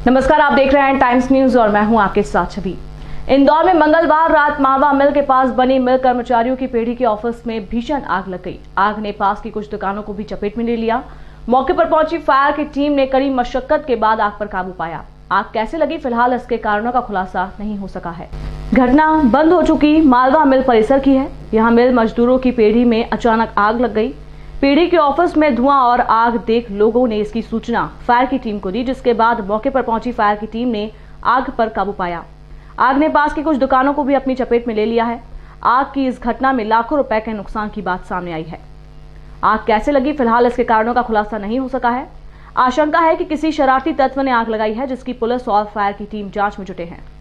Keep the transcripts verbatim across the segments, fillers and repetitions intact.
नमस्कार, आप देख रहे हैं टाइम्स न्यूज और मैं हूं आपके साथ छवि। इंदौर में मंगलवार रात मालवा मिल के पास बनी मिल कर्मचारियों की पेढ़ी के ऑफिस में भीषण आग लग गई। आग ने पास की कुछ दुकानों को भी चपेट में ले लिया। मौके पर पहुंची फायर की टीम ने कड़ी मशक्कत के बाद आग पर काबू पाया। आग कैसे लगी, फिलहाल इसके कारणों का खुलासा नहीं हो सका है। घटना बंद हो चुकी मालवा मिल परिसर की है। यहाँ मिल मजदूरों की पेढ़ी में अचानक आग लग गई। पेढ़ी के ऑफिस में धुआं और आग देख लोगों ने इसकी सूचना फायर की टीम को दी, जिसके बाद मौके पर पहुंची फायर की टीम ने आग पर काबू पाया। आग ने पास की कुछ दुकानों को भी अपनी चपेट में ले लिया है। आग की इस घटना में लाखों रुपए के नुकसान की बात सामने आई है। आग कैसे लगी, फिलहाल इसके कारणों का खुलासा नहीं हो सका है। आशंका है कि किसी शरारती तत्व ने आग लगाई है, जिसकी पुलिस और फायर की टीम जांच में जुटे हैं।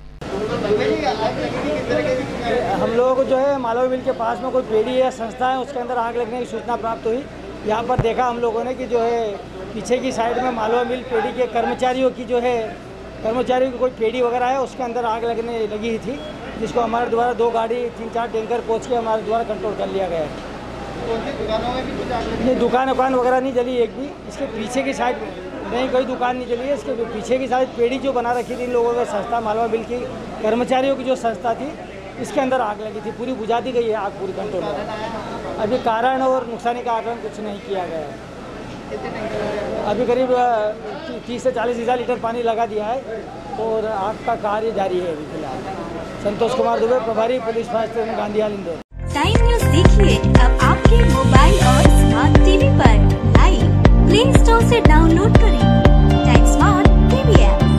हम लोगों को जो है मालवा मिल के पास में कोई पेढ़ी या संस्था है, उसके अंदर आग लगने की सूचना प्राप्त हुई। यहाँ पर देखा हम लोगों ने कि जो है पीछे की साइड में मालवा मिल पेढ़ी के कर्मचारियों की जो है कर्मचारियों की कोई पेढ़ी वगैरह है, उसके अंदर आग लगने लगी थी, जिसको हमारे द्वारा दो गाड़ी तीन चार टैंकर पहुँच के हमारे द्वारा कंट्रोल कर लिया गया है। ये दुकान वुकान वगैरह नहीं जली एक भी। इसके पीछे की साइड नहीं कोई दुकान नहीं जली है। इसके पीछे की साइड पेढ़ी जो बना रखी थी इन लोगों की संस्था मालवा मिल की कर्मचारियों की जो संस्था थी, इसके अंदर आग लगी थी। पूरी बुझा दी गई है आग, पूरी कंट्रोल में। अभी कारण और नुकसानी का आकलन कुछ नहीं किया गया है। अभी करीब तीस से चालीस हज़ार लीटर पानी लगा दिया है और आग का कार्य जारी है अभी फिलहाल। संतोष कुमार दुबे, प्रभारी police fire station Gandhi Hall Indore. Time News देखिए अब आपके मोबाइल और स्मार्ट टीवी पर। लाइव प्ले स्टोर से डाउनलोड करें टाइम स्मार्ट टीवी ऐप।